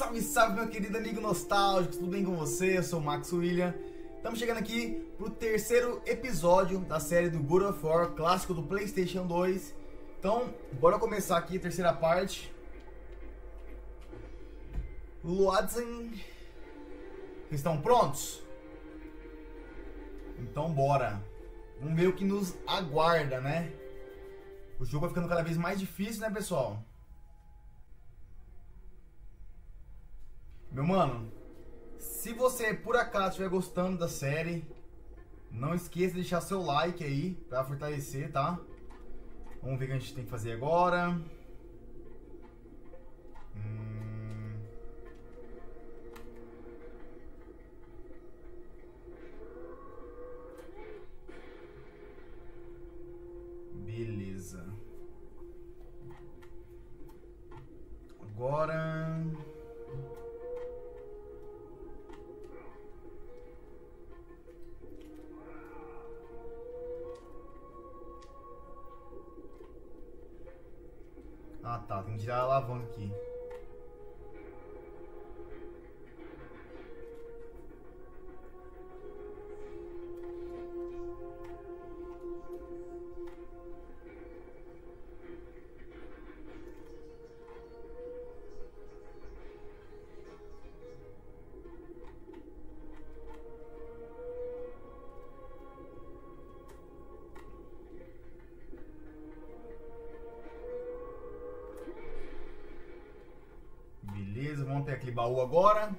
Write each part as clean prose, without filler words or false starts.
Salve, salve, meu querido amigo nostálgico, tudo bem com você? Eu sou o Max William. Estamos chegando aqui pro terceiro episódio da série do God of War, clássico do PlayStation 2. Então, bora começar aqui a terceira parte. Loadzen, estão prontos? Então bora. Vamos ver o que nos aguarda, né? O jogo vai ficando cada vez mais difícil, né, pessoal? Meu mano, se você por acaso estiver gostando da série, não esqueça de deixar seu like aí pra fortalecer, tá? Vamos ver o que a gente tem que fazer agora. Beleza. Agora... Ah tá, tem que tirar a alavanca aqui. Beleza, vamos pegar aquele baú agora.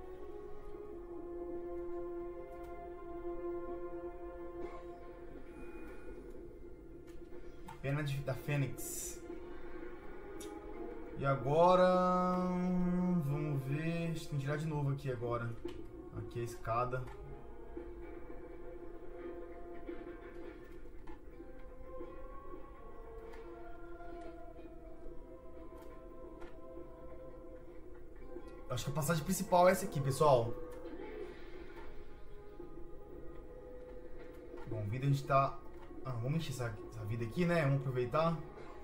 Pena da Fênix. E agora... Vamos ver... Acho que tem que tirar de novo aqui agora. Aqui a escada. Acho que a passagem principal é essa aqui, pessoal. Bom, vida a gente tá... vamos encher essa vida aqui, né? Vamos aproveitar.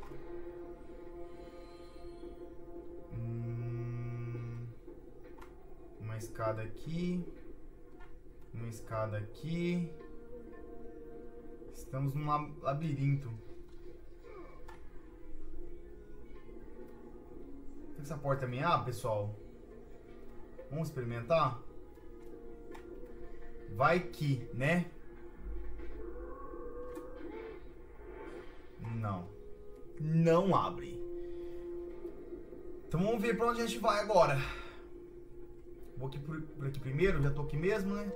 Uma escada aqui. Uma escada aqui. Estamos num labirinto. Será que essa porta também abre, pessoal? Vamos experimentar? Vai que, né? Não. Não abre. Então vamos ver pra onde a gente vai agora. Vou aqui por aqui primeiro, já tô aqui mesmo, né?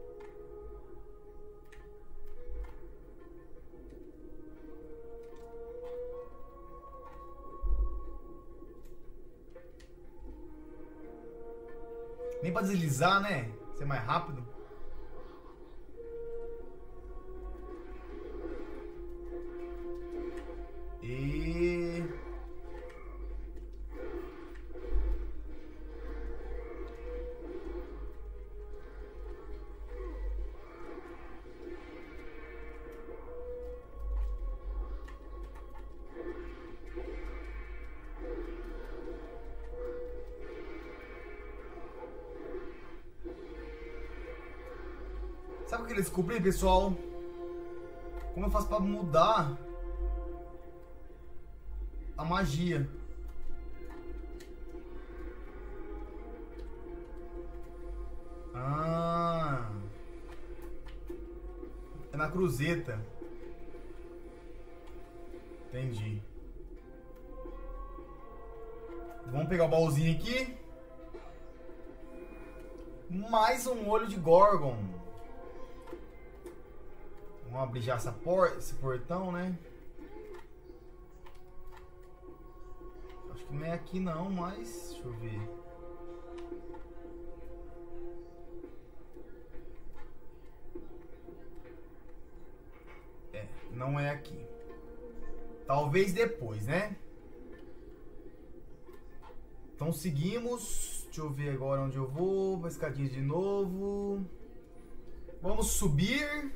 Nem pra deslizar, né? Ser mais rápido. E... Sabe o que eu descobri, pessoal? Como eu faço pra mudar a magia? É na cruzeta. Entendi. Vamos pegar o baúzinho aqui. Mais um olho de Gorgon. Vamos abrir já esse portão, né? Acho que não é aqui não, mas... Deixa eu ver. Não é aqui. Talvez depois, né? Então seguimos. Deixa eu ver agora onde eu vou. Uma escadinha de novo. Vamos subir.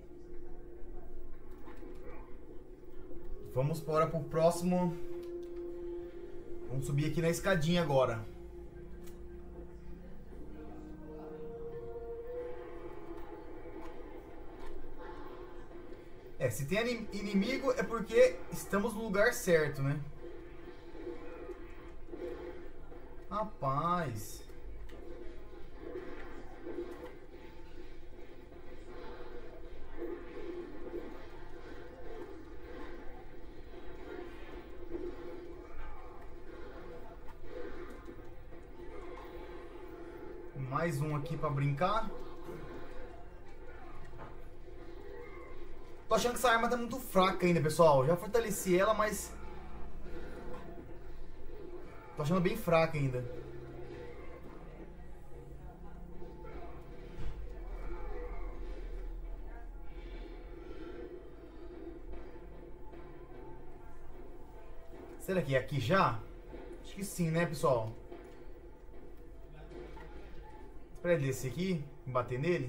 Vamos para o próximo Vamos subir aqui na escadinha agora. Se tem inimigo é porque estamos no lugar certo, né? Rapaz. Mais um aqui pra brincar. Tô achando que essa arma tá muito fraca ainda, pessoal. Já fortaleci ela, mas... tô achando bem fraca ainda. Será que é aqui já? Acho que sim, né, pessoal? Espera ele descer aqui, bater nele.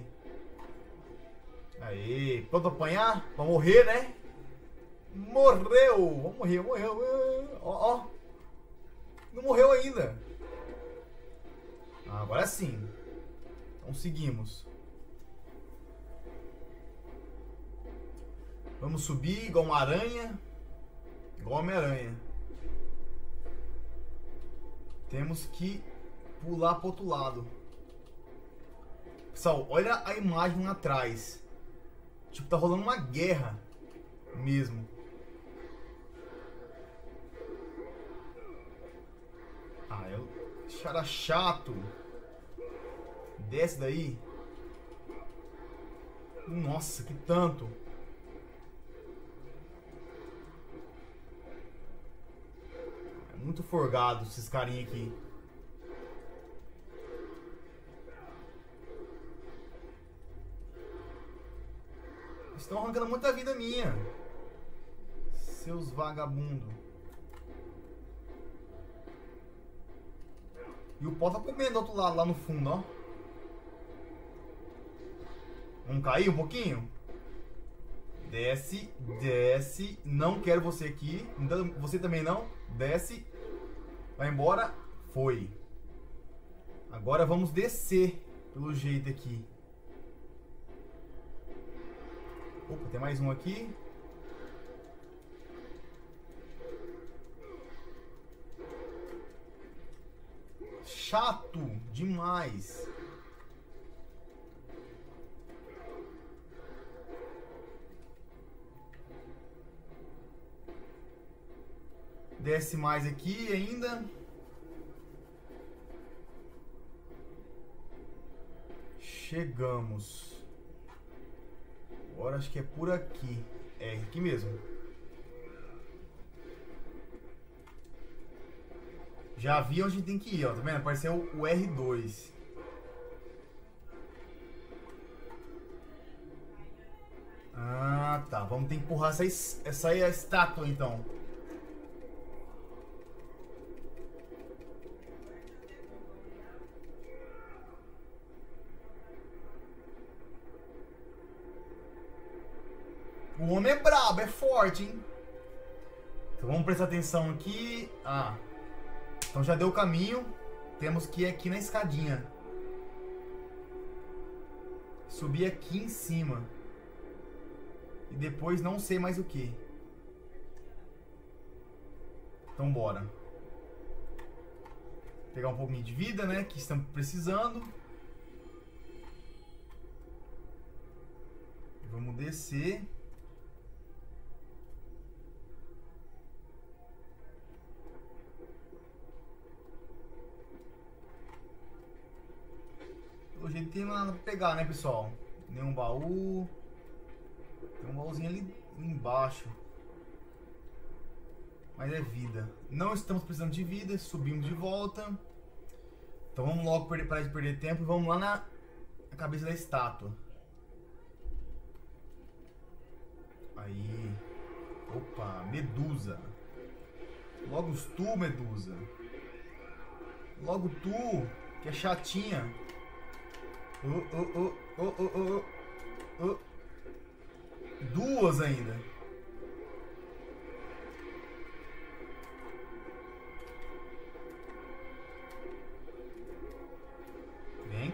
Aê, pronto pra apanhar? Pra morrer, né? Morreu! Vamos morrer, morreu. Ó, ó. Não morreu ainda. Agora sim. Então seguimos. Vamos subir igual uma aranha. Igual Homem-Aranha. Temos que pular pro outro lado. Pessoal, olha a imagem lá atrás. Tipo, tá rolando uma guerra mesmo. Ah, cara chato. Desce daí. Nossa, que tanto. É muito forgado esses carinha aqui. Estão arrancando muita vida minha. Seus vagabundos. E o pó tá comendo do outro lado, lá no fundo, ó. Vamos cair um pouquinho? Desce, desce. Não quero você aqui. Você também não. Desce. Vai embora. Foi. Agora vamos descer pelo jeito aqui. Opa, tem mais um aqui. Chato demais. Desce mais aqui ainda. Chegamos. Agora acho que é por aqui. É aqui mesmo. Já vi onde tem que ir, ó. Tá vendo? Apareceu o R2. Ah, tá. Vamos ter que empurrar essa aí, a estátua, então. O homem é brabo, é forte, hein? Então vamos prestar atenção aqui. Ah, então já deu o caminho. Temos que ir aqui na escadinha. Subir aqui em cima. E depois não sei mais o que. Então bora. Pegar um pouquinho de vida, né? Que estamos precisando. Vamos descer. Pelo jeito tem nada pra pegar, né, pessoal? Nenhum baú. Tem um baúzinho ali embaixo. Mas é vida. Não estamos precisando de vida. Subimos de volta. Então vamos logo parar de perder tempo. E vamos lá na cabeça da estátua. Aí. Opa, Medusa. Logo tu, Medusa. Logo tu, que é chatinha. Duas ainda.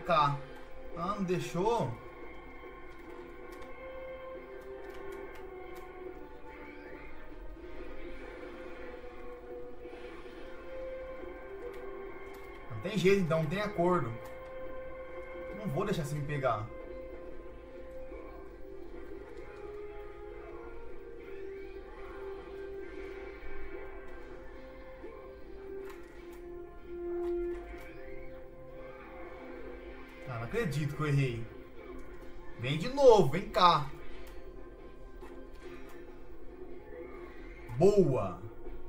cá. Ah, não deixou? Não tem jeito então, não tem acordo. Não vou deixar você me pegar. Ah, não acredito que eu errei. Vem de novo, vem cá. Boa.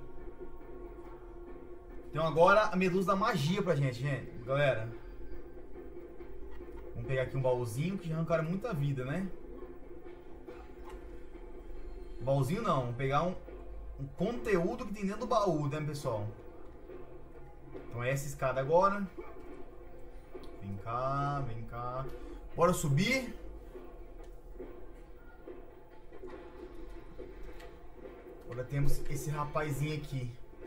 Então agora a medusa da magia pra gente, galera. Vamos pegar aqui um baúzinho que já arrancaram muita vida, né? Baúzinho não, vamos pegar um conteúdo que tem dentro do baú, né, pessoal? Então é essa escada agora. Vem cá, vem cá. Bora subir. Agora temos esse rapazinho aqui.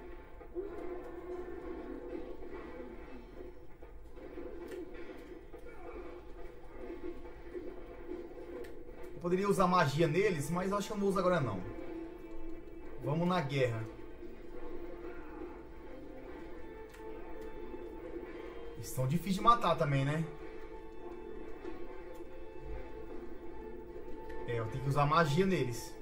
Poderia usar magia neles, mas acho que eu não uso agora não. Vamos na guerra. Estão difíceis de matar também, né? É, eu tenho que usar magia neles.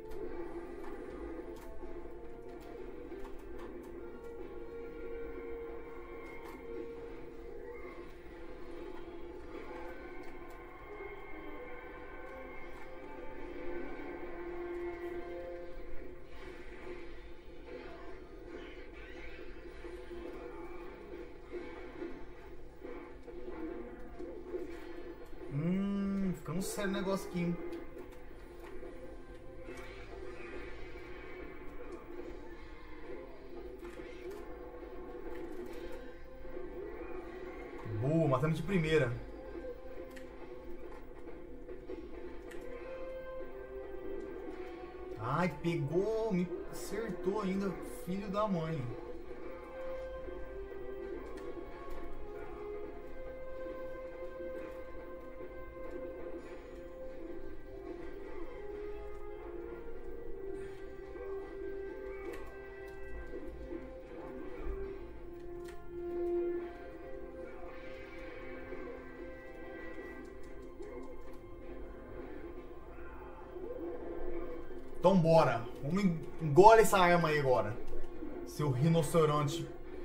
Ficamos sério o negócio aqui, hein? Boa, matamos de primeira. Ai, pegou, me acertou ainda, filho da mãe. Então bora, vamos engole essa arma aí agora, seu rinoceronte.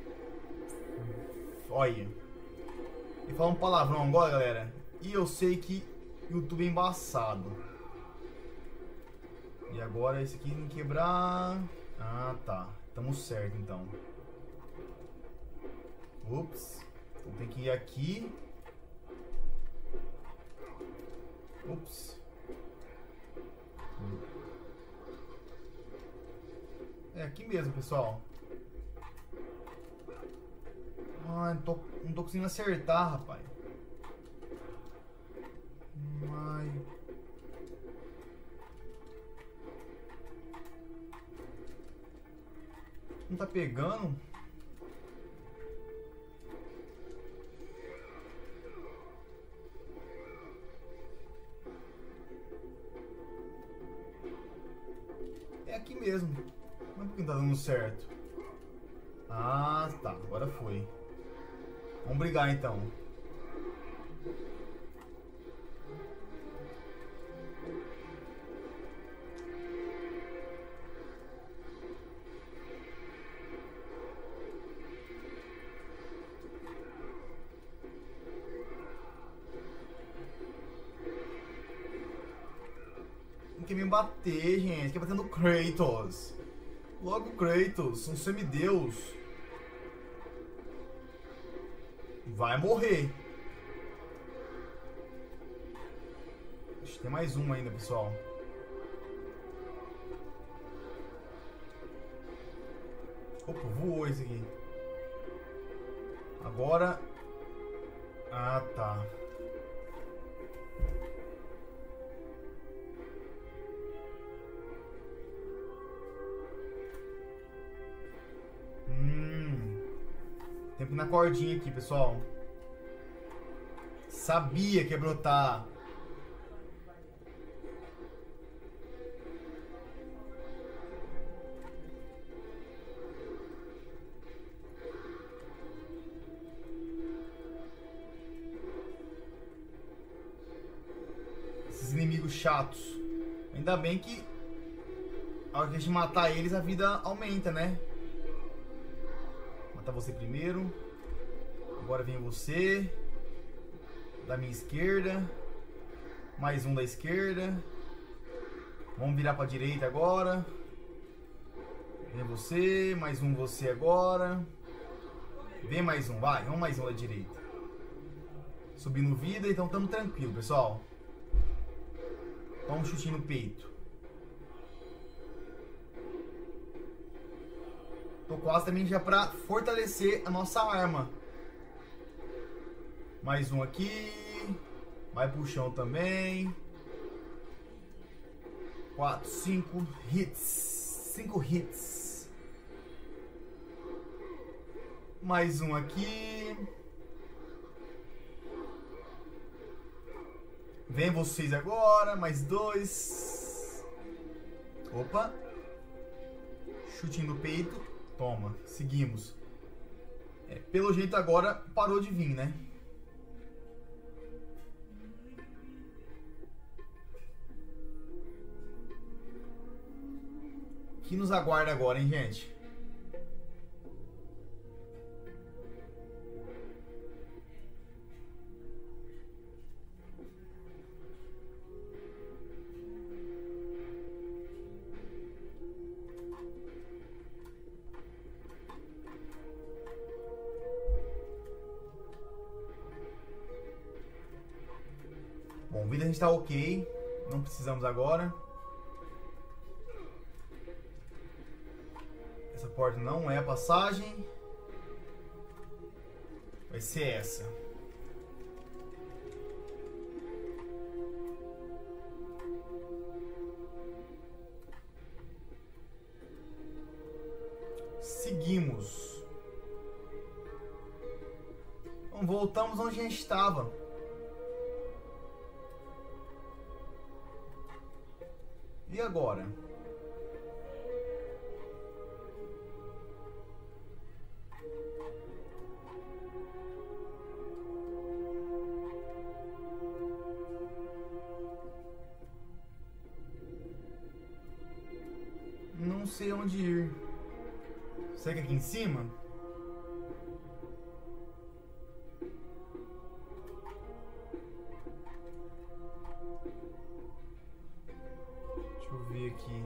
Olha, e falar um palavrão agora, galera. E eu sei que YouTube é embaçado. E agora esse aqui tem que quebrar. Ah, tá, tamo certo então. Ups, então tem que ir aqui. Ups. É aqui mesmo, pessoal. Ai, não tô conseguindo acertar, rapaz. Ai. Não tá pegando? É aqui mesmo. Mas por que não tá dando certo? Ah, tá. Agora foi. Vamos brigar então. Não quer me bater, gente. Quer bater no Kratos. Logo Kratos, um semideus. Vai morrer. Ixi, tem mais uma ainda, pessoal. Opa, voou esse aqui. Agora... Ah, tá. Tempo na cordinha aqui, pessoal. Sabia que ia brotar. Esses inimigos chatos. Ainda bem que a hora que a gente matar eles, a vida aumenta, né? Matar você primeiro. Agora vem você. Da minha esquerda. Mais um da esquerda. Vamos virar pra direita agora. Vem você. Mais um você agora. Vem mais um, vai. Vamos mais um da direita. Subindo vida, então estamos tranquilo, pessoal. Toma um chutinho no peito. Tô quase também já pra fortalecer a nossa arma. Mais um aqui. Vai pro chão também. 4, 5 hits. 5 hits. Mais um aqui. Vem vocês agora. Mais 2. Opa. Chutinho no peito. Toma. Seguimos. Pelo jeito agora parou de vir, né? O que nos aguarda agora, hein, gente? Bom, vida a gente tá ok. Não precisamos agora. Essa porta não é a passagem. Vai ser essa. Seguimos. Então, voltamos onde a gente estava. E agora? Não sei onde ir. Será que é aqui em cima? Deixa eu ver aqui.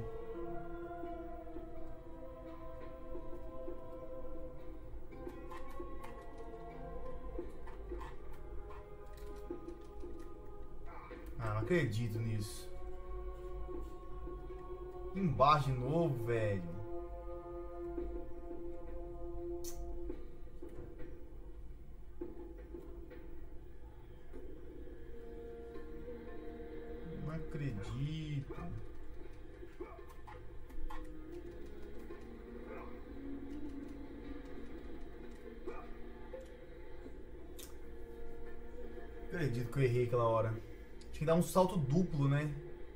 Ah, não acredito nisso. Embaixo de novo, velho. Não acredito. Acredito que eu errei aquela hora. Tinha que dar um salto duplo, né?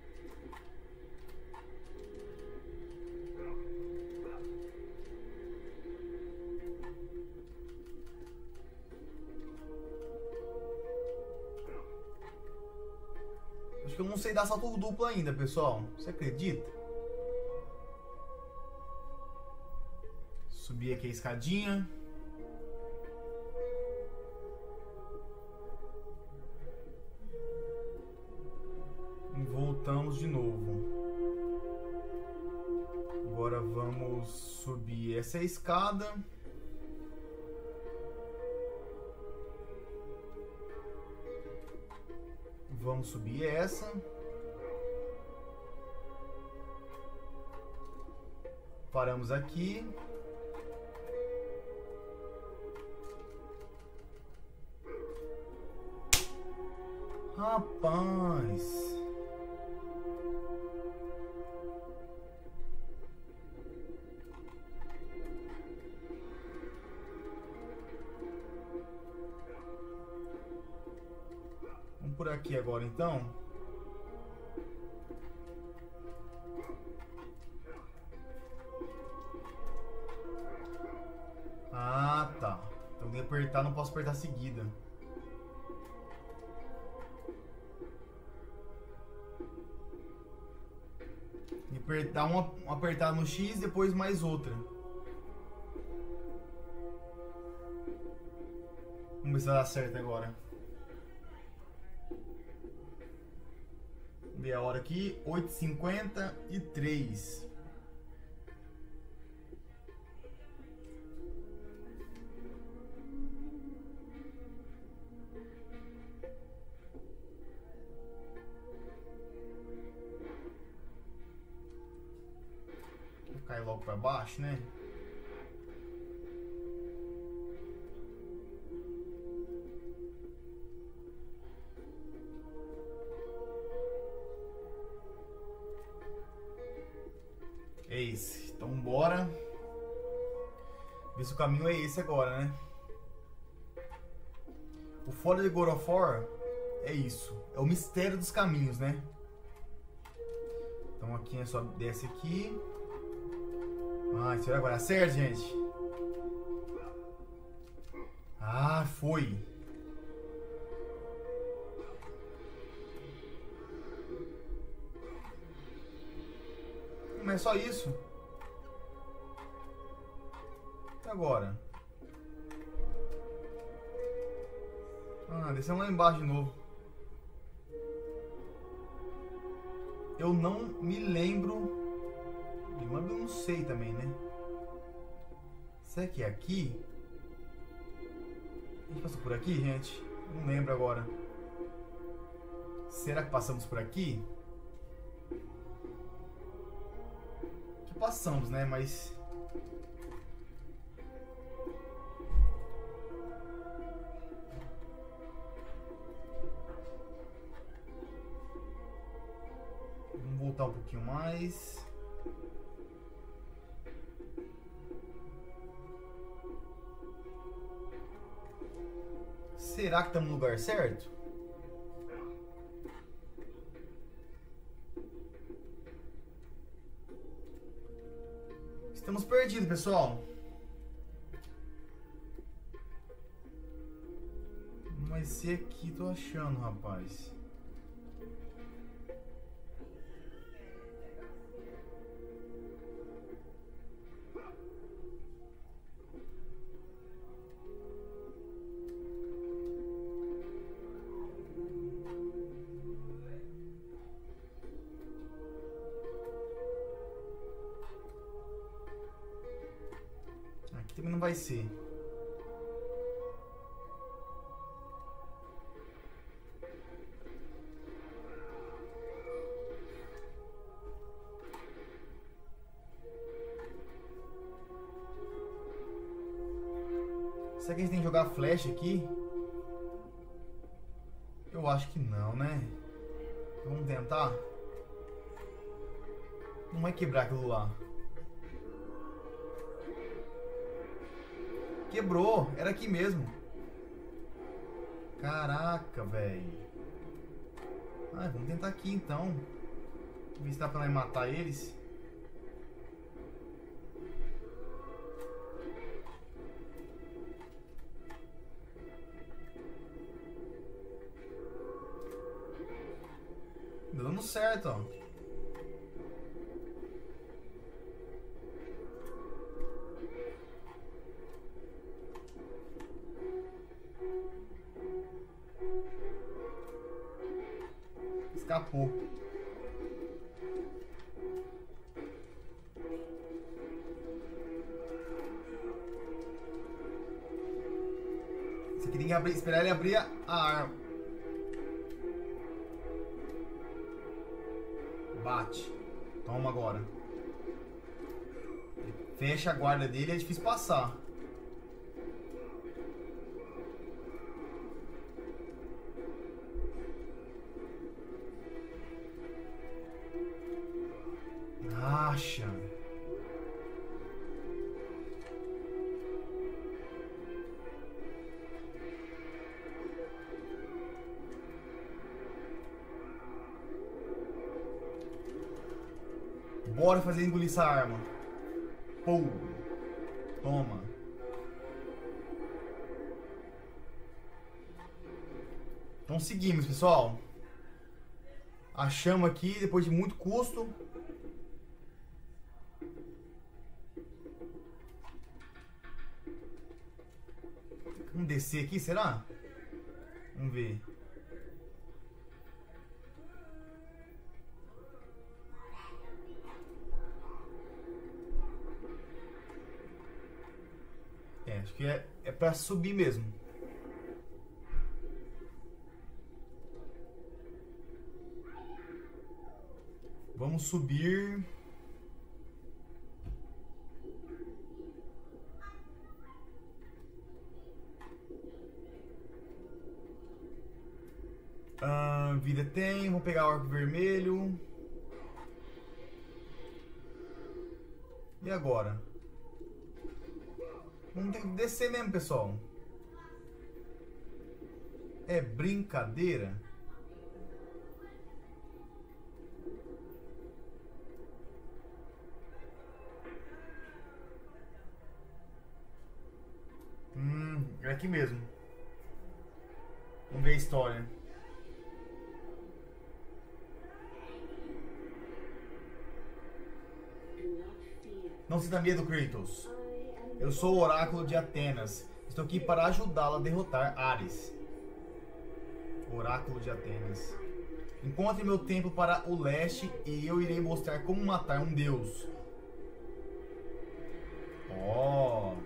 Acho que eu não sei dar salto duplo ainda, pessoal. Você acredita? Subir aqui a escadinha. E voltamos de novo. Agora vamos subir essa escada. Vamos subir essa. Paramos aqui. Rapaz. por aqui agora então. Ah, tá. Então de apertar, não posso apertar seguida. E dar uma apertada no X, depois mais outra. Vamos ver se vai dar certo agora. Vamos ver a hora aqui, 8h53. Vou cair logo para baixo, né? É esse. Então bora ver se o caminho é esse agora, né? O foda de God of War é isso. É o mistério dos caminhos, né? Então aqui é só desce aqui. Ah, isso agora certo, gente. Ah, foi. Mas é só isso. E agora? Ah, descemos lá embaixo de novo. Eu não me lembro. Eu não sei também, né? Será que é aqui? A gente passou por aqui, gente? Não lembro agora. Será que passamos por aqui? Que passamos, né? Mas... vamos voltar um pouquinho mais. Será que estamos no lugar certo? Estamos perdidos, pessoal. Mas esse aqui tô achando, rapaz. Aqui também não vai ser. Será que a gente tem que jogar flecha aqui? Eu acho que não, né? Vamos tentar? Não vai quebrar aquilo lá. Quebrou, era aqui mesmo. Caraca, velho. Ah, vamos tentar aqui então. Ver se dá pra matar eles. Dando certo, ó. Escapou. Isso aqui tem que abrir, esperar ele abrir a arma. Bate. Toma agora. Fecha a guarda dele, é difícil passar. Acha. Bora fazer engolir essa arma. Pô. Toma. Então seguimos, pessoal. Achamos aqui, depois de muito custo. Vamos descer aqui, será? Vamos ver. Acho que é pra subir mesmo. Vamos subir. Vida tem. Vou pegar o arco vermelho. E agora? Vamos ter que descer mesmo, pessoal. É brincadeira? É aqui mesmo. Vamos ver a história. Não sinta medo, Kratos. Eu sou o Oráculo de Atenas. Estou aqui para ajudá-la a derrotar Ares. Oráculo de Atenas. Encontre meu templo para o leste e eu irei mostrar como matar um deus. Oh.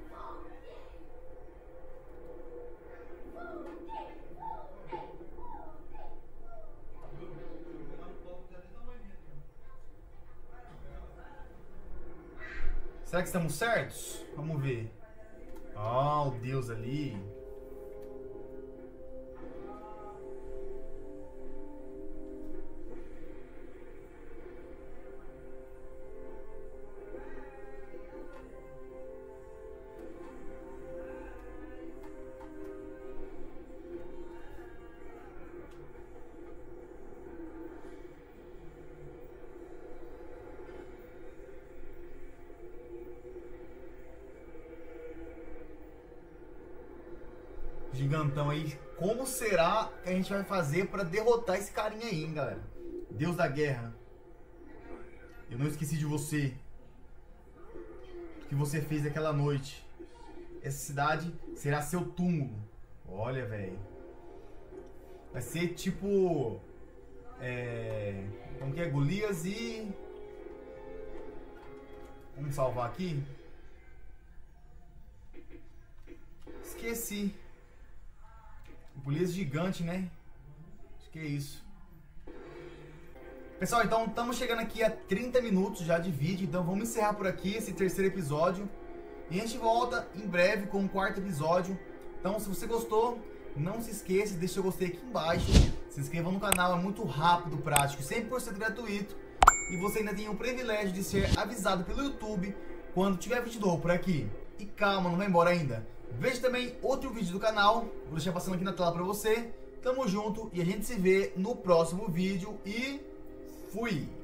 Será que estamos certos? Vamos ver. Ah, o Deus ali. Gigantão aí. Como será que a gente vai fazer pra derrotar esse carinha aí, hein, galera? Deus da guerra. Eu não esqueci de você. O que você fez naquela noite. Essa cidade será seu túmulo. Olha, velho. Vai ser tipo... como que é? Golias e... Vamos salvar aqui. Esqueci. Golias gigante, né? Acho que é isso. Pessoal, então estamos chegando aqui a 30 minutos já de vídeo. Então vamos encerrar por aqui esse terceiro episódio. E a gente volta em breve com o quarto episódio. Então se você gostou, não se esqueça, deixa o gostei aqui embaixo. Se inscreva no canal, é muito rápido, prático, 100% gratuito. E você ainda tem o privilégio de ser avisado pelo YouTube quando tiver vídeo novo por aqui. E calma, não vai embora ainda. Veja também outro vídeo do canal, vou deixar passando aqui na tela pra você. Tamo junto e a gente se vê no próximo vídeo e fui!